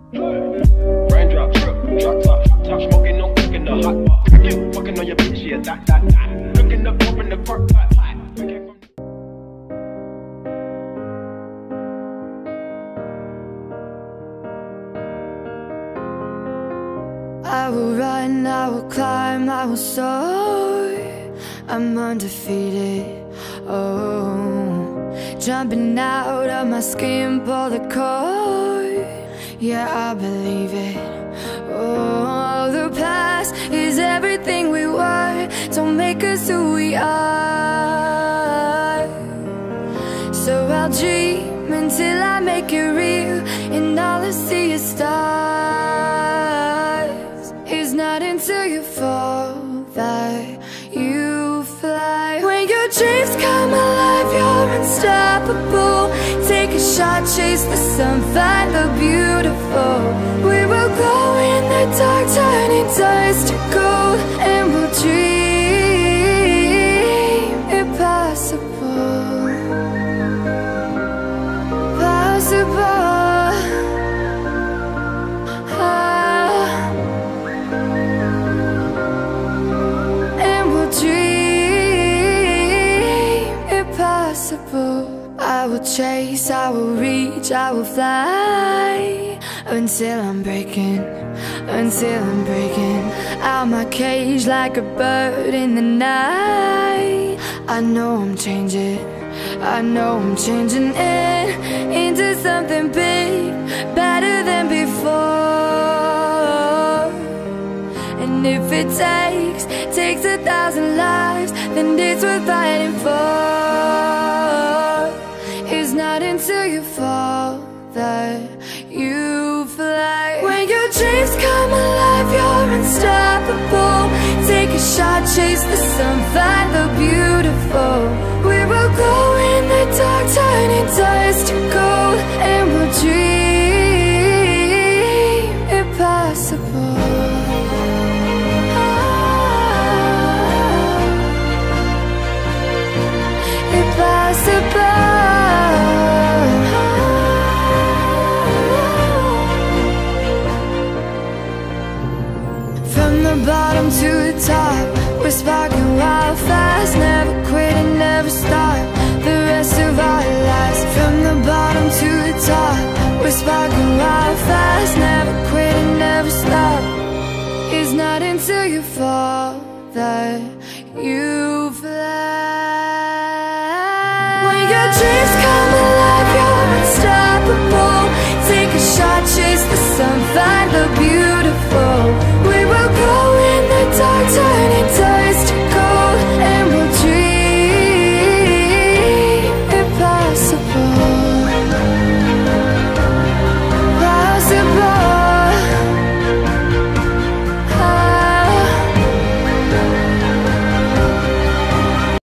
Raindrop, drop top smoking, no cooking the hot pot. Fucking on your bitch, yeah, that. Looking up, open the park pot. I will run, I will climb, I will soar. I'm undefeated, oh. Jumping out of my skin, pull the cord. Yeah, I believe it. Oh, the past is everything we were. Don't make us who we are. So I'll dream until I make it real, and all I see is stars. It's not until you fall that you fly. When your dreams come alive, you're unstoppable. Take a shot, chase the sun, find the beautiful. We will glow in the dark, turning dust to gold, and we'll dream impossible. Possible. And we'll dream impossible. I will chase, I will reach, I will fly until I'm breaking out my cage like a bird in the night. I know I'm changing into something big, better than before. And if it takes 1,000 lives, then it's worth fighting for. It's not until you fall that you fly. When your dreams come alive, you're unstoppable. Take a shot, chase the sun, find the beautiful. We will go in the dark, turning dust to gold, and we'll dream impossible. Impossible. From the bottom to the top, we're sparking wild fast. Never quit and never stop the rest of our lives. From the bottom to the top, we're sparking wild fast. Never quit and never stop. It's not until you fall that you